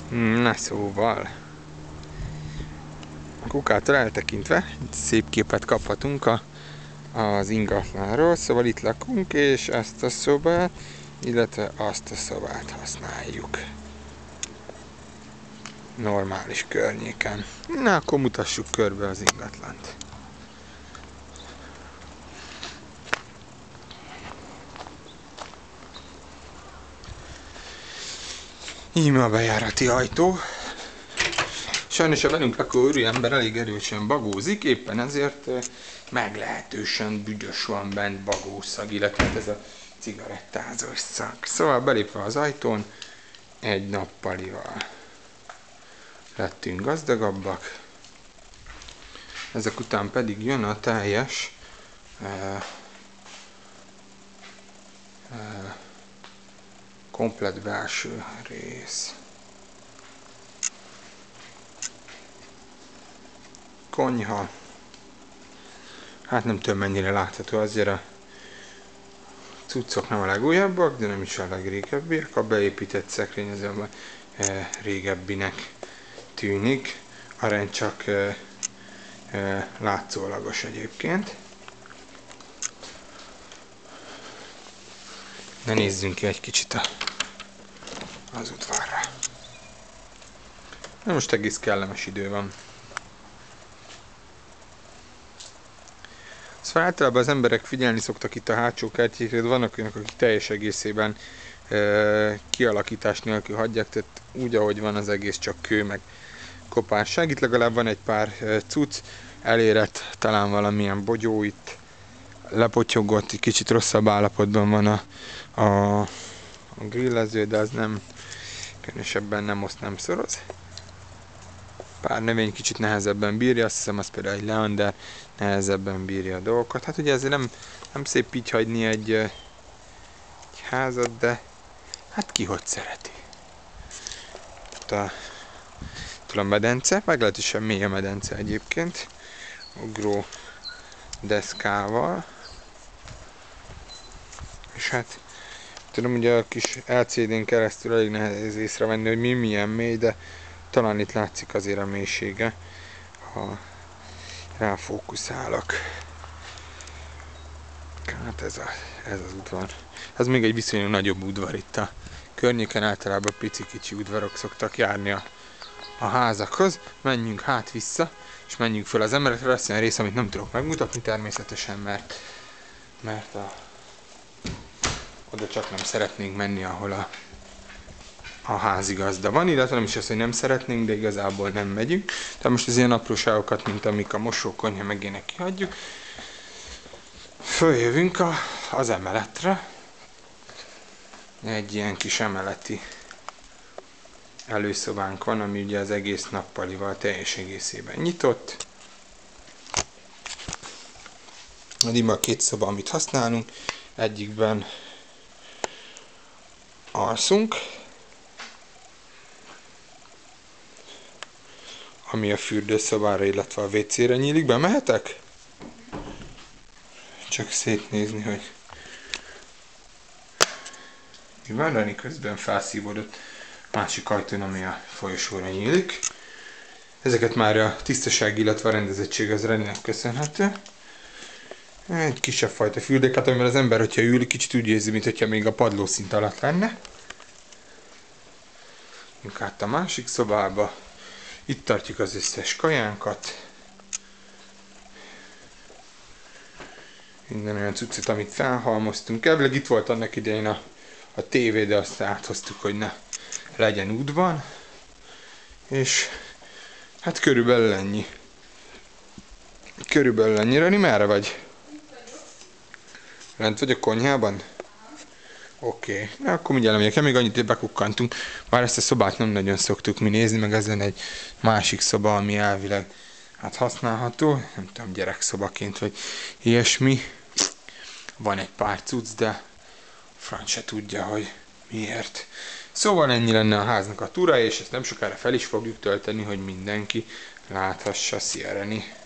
Na szóval, a kukától eltekintve szép képet kaphatunk az ingatlanról, szóval itt lakunk, és ezt a szobát, illetve azt a szobát használjuk. Normális környéken. Na, akkor mutassuk körbe az ingatlant. Íme a bejárati ajtó. Sajnos a velünk lakó úriember elég erősen bagózik, éppen ezért meglehetősen büdös van bent bagószag, illetve ez a cigarettázós szag. Szóval belépve az ajtón, egy nappalival lettünk gazdagabbak. Ezek után pedig jön a teljes komplett belső rész. Konyha. Hát nem tudom mennyire látható, azért a cuccok nem a legújabbak, de nem is a legrégebbiek. A beépített szekrény azonban régebbinek tűnik. Arany csak látszólagos egyébként. Ne nézzünk ki egy kicsit az udvarra. Na most egész kellemes idő van. Szóval általában az emberek figyelni szoktak itt a hátsó kertjékre, de vannak olyanok, akik teljes egészében kialakítás nélkül hagyják, tehát úgy, ahogy van az egész, csak kő meg kopárság. Itt legalább van egy pár cucc, elérett talán valamilyen bogyó itt, lepotyogott, egy kicsit rosszabb állapotban van a grillező, de az nem, különösebben nem oszt, nem szoroz. Pár növény kicsit nehezebben bírja, azt hiszem az például egy leander nehezebben bírja a dolgokat. Hát ugye ezért nem szép így hagyni egy házat, de hát ki hogy szereti. Itt a medence, meglehetősen mély a medence egyébként, ugró deszkával. És hát tudom, ugye a kis LCD-n keresztül elég nehéz észrevenni, hogy milyen mély, de talán itt látszik azért a mélysége, ha ráfókuszálok. Hát ez az udvar. Ez még egy viszonylag nagyobb udvar itt a környéken, általában pici-kicsi udvarok szoktak járni a házakhoz. Menjünk hát vissza, és menjünk föl az emeletre. Lesz olyan rész, amit nem tudok megmutatni természetesen, mert oda csak nem szeretnénk menni, ahol a házigazda van, illetve nem is az, hogy nem szeretnénk, de igazából nem megyünk. Tehát most az ilyen apróságokat, mint amik a mosókonyha meg ilyenek kihagyjuk. Följövünk az emeletre. Egy ilyen kis emeleti előszobánk van, ami ugye az egész nappalival teljes egészében nyitott. Íme a két szoba, amit használunk. Egyikben alszunk, ami a fürdőszobára, illetve a WC-re nyílik. Bemehetek? Csak szétnézni, hogy mi van, Rani közben felszívódott másik ajtón, ami a folyosóra nyílik. Ezeket már a tisztaság, illetve a rendezettség az Raninek köszönhető. Egy kisebb fajta fürdőket, amivel az ember, hogyha ül, kicsit úgy érzi, mintha még a padlószint alatt lenne. Jönk át a másik szobába. Itt tartjuk az összes kajánkat. Minden olyan cuccot, amit felhalmoztunk. Elvileg itt volt annak idején a tévé, de azt áthoztuk, hogy ne legyen útban. És hát körülbelül ennyi. Körülbelül ennyi. Rani, merre vagy? Lent vagy a konyhában? Oké. Na, akkor mindjárt lemegyek. Még annyit, hogy bekukkantunk. Már ezt a szobát nem nagyon szoktuk mi nézni, meg ezen egy másik szoba, ami elvileg hát használható. Nem tudom, gyerekszobaként, vagy ilyesmi. Van egy pár cucc, de franc se tudja, hogy miért. Szóval ennyi lenne a háznak a túrája, és ezt nem sokára fel is fogjuk tölteni, hogy mindenki láthassa. Szia, Reni!